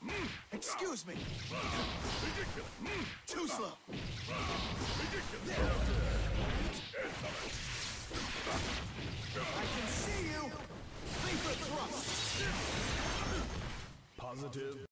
Excuse me. Ridiculous. Too slow. Ridiculous. I can see you. Leap the thrust. Positive.